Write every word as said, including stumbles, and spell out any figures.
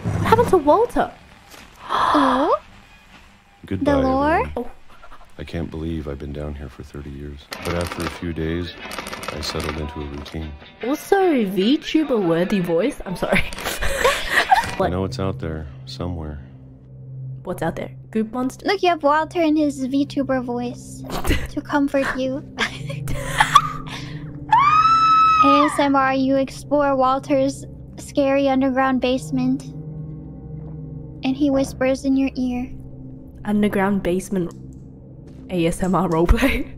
What happened to Walter? Oh? Goodbye, The lore? everyone. Oh. I can't believe I've been down here for thirty years. But after a few days, I settled into a routine. Also, VTuber worthy voice. I'm sorry. I know it's out there, somewhere. What's out there? Goop monster? Look, you have Walter in his VTuber voice to comfort you. A S M R, you explore Walter's scary underground basement. And he whispers in your ear. Underground basement A S M R roleplay.